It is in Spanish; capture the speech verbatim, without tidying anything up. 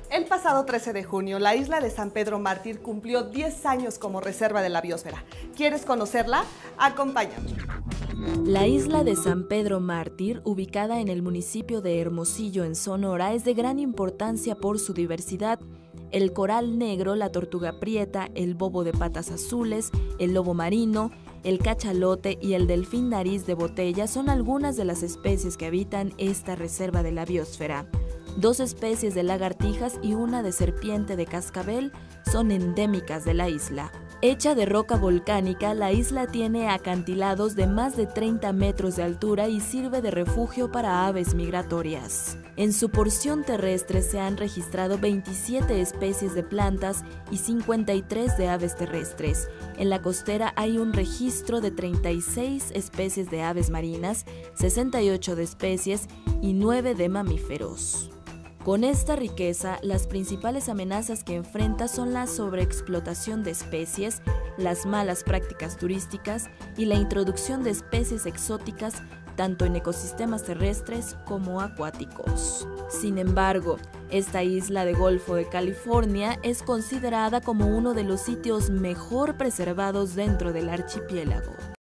El pasado trece de junio, la isla de San Pedro Mártir cumplió diez años como reserva de la biosfera. ¿Quieres conocerla? Acompáñame. La isla de San Pedro Mártir, ubicada en el municipio de Hermosillo, en Sonora, es de gran importancia por su diversidad. El coral negro, la tortuga prieta, el bobo de patas azules, el lobo marino, el cachalote y el delfín nariz de botella son algunas de las especies que habitan esta reserva de la biosfera. Dos especies de lagartijas y una de serpiente de cascabel son endémicas de la isla. Hecha de roca volcánica, la isla tiene acantilados de más de treinta metros de altura y sirve de refugio para aves migratorias. En su porción terrestre se han registrado veintisiete especies de plantas y cincuenta y tres de aves terrestres. En la costera hay un registro de treinta y seis especies de aves marinas, sesenta y ocho de especies y nueve de mamíferos. Con esta riqueza, las principales amenazas que enfrenta son la sobreexplotación de especies, las malas prácticas turísticas y la introducción de especies exóticas tanto en ecosistemas terrestres como acuáticos. Sin embargo, esta isla del Golfo de California es considerada como uno de los sitios mejor preservados dentro del archipiélago.